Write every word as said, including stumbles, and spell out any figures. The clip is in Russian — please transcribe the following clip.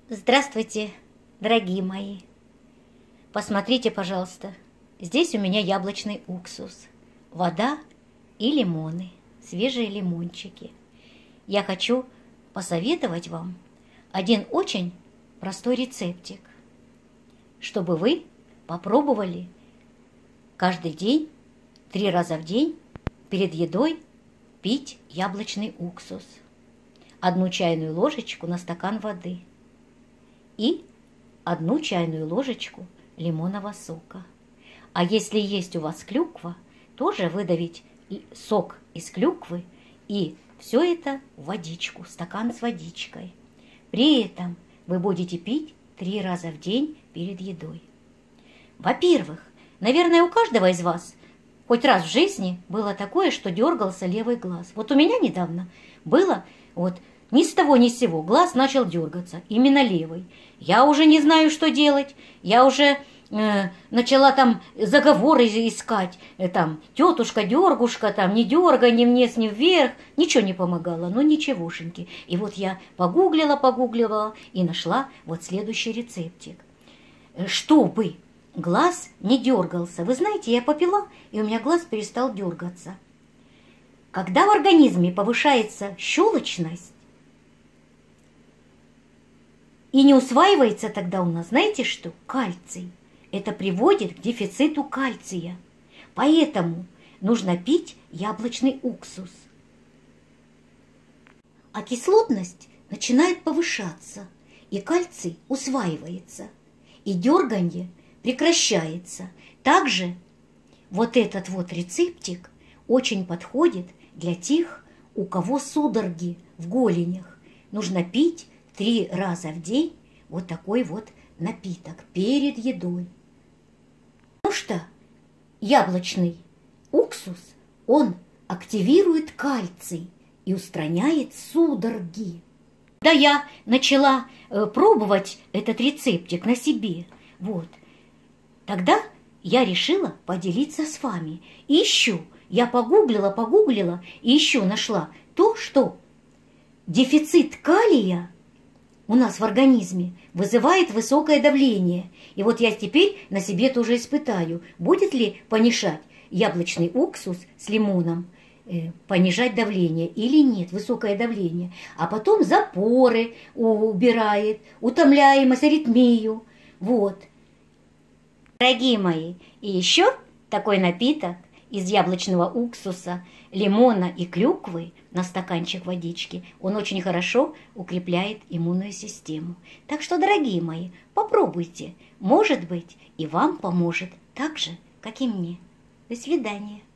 Здравствуйте, дорогие мои. Посмотрите, пожалуйста, здесь у меня яблочный уксус, вода и лимоны, свежие лимончики. Я хочу посоветовать вам один очень простой рецептик, чтобы вы попробовали каждый день, три раза в день перед едой пить яблочный уксус. Одну чайную ложечку на стакан воды и одну чайную ложечку лимонного сока. А если есть у вас клюква, тоже выдавить сок из клюквы и все это в водичку, стакан с водичкой. При этом вы будете пить три раза в день перед едой. Во-первых, наверное, у каждого из вас хоть раз в жизни было такое, что дергался левый глаз. Вот у меня недавно было вот ни с того ни с сего глаз начал дергаться, именно левый. Я уже не знаю, что делать. Я уже э, начала там заговоры искать. Э, там, тетушка, дергушка, там, не дергай ни вниз, ни вверх. Ничего не помогало, ну ничегошеньки. И вот я погуглила, погуглила и нашла вот следующий рецептик. Чтобы глаз не дергался. Вы знаете, я попила, и у меня глаз перестал дергаться. Когда в организме повышается щелочность, и не усваивается тогда у нас, знаете что? Кальций. Это приводит к дефициту кальция. Поэтому нужно пить яблочный уксус. А кислотность начинает повышаться, и кальций усваивается, и дерганье прекращается. Также вот этот вот рецептик очень подходит для тех, у кого судороги в голенях. Нужно пить три раза в день вот такой вот напиток перед едой. Потому что яблочный уксус, он активирует кальций и устраняет судороги. Да, я начала э, пробовать этот рецептик на себе. Вот. Тогда я решила поделиться с вами. И еще я погуглила, погуглила и еще нашла то, что дефицит калия у нас в организме вызывает высокое давление. И вот я теперь на себе тоже испытаю, будет ли понижать яблочный уксус с лимоном, э, понижать давление или нет, высокое давление. А потом запоры убирает, утомляемость, аритмию. Вот. Дорогие мои, и еще такой напиток из яблочного уксуса, лимона и клюквы на стаканчик водички, он очень хорошо укрепляет иммунную систему. Так что, дорогие мои, попробуйте. Может быть, и вам поможет так же, как и мне. До свидания.